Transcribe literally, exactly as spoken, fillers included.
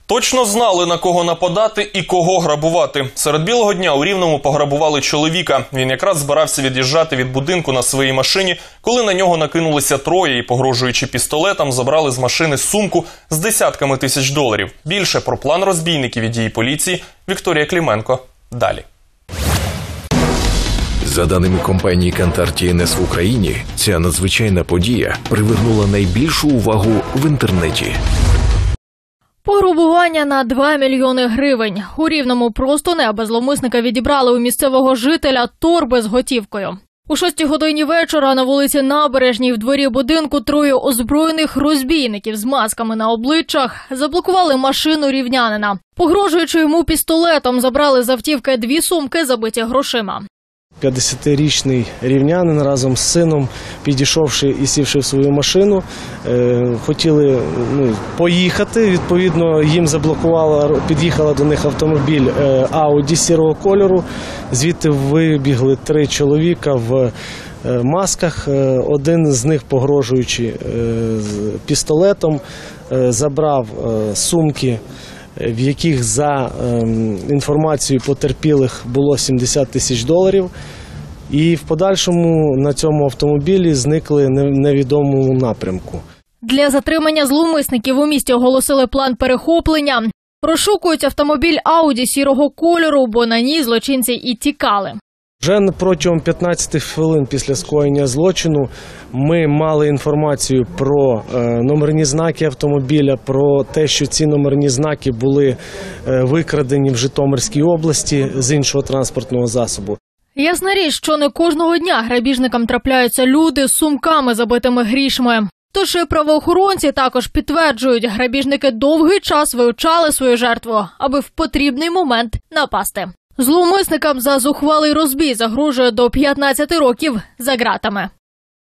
Точно знали, на кого нападати і кого грабувати. Серед білого дня у Рівному пограбували чоловіка. Він якраз збирався від'їжджати від будинку на своїй машині, коли на нього накинулися троє і, погрожуючи пістолетом, забрали з машини сумку з десятками тисяч доларів. Більше про план розбійників і дії поліції Вікторія Клименко. Далі. За даними компанії «Кантар Ті Ен Ес» в Україні, ця надзвичайна подія привернула найбільшу увагу в інтернеті. Пограбування на два мільйони гривень. У Рівному просто неба зловмисника відібрали у місцевого жителя торби з готівкою. У шостій годині вечора на вулиці Набережній в дворі будинку троє озброєних розбійників з масками на обличчях заблокували машину рівнянина. Погрожуючи йому пістолетом, забрали з автівки дві сумки, забиті грошима. п'ятдесятирічний рівнянин разом з сином, підійшовши і сівши в свою машину, хотіли ну, поїхати. Відповідно, їм заблокувала, під'їхала до них автомобіль Ауді сірого кольору. Звідти вибігли три чоловіка в масках. Один з них, погрожуючи пістолетом, забрав сумки, в яких, за ем, інформацією потерпілих, було сімдесят тисяч доларів. І в подальшому на цьому автомобілі зникли в невідомому напрямку. Для затримання зловмисників у місті оголосили план перехоплення. Розшукують автомобіль Ауді сірого кольору, бо на ній злочинці і тікали. Вже протягом п'ятнадцяти хвилин після скоєння злочину ми мали інформацію про е, номерні знаки автомобіля, про те, що ці номерні знаки були е, викрадені в Житомирській області з іншого транспортного засобу. Ясна річ, що не кожного дня грабіжникам трапляються люди з сумками, забитими грішми. Тож і правоохоронці також підтверджують, грабіжники довгий час вивчали свою жертву, аби в потрібний момент напасти. Зловмисникам за зухвалий розбій загрожує до п'ятнадцяти років за ґратами.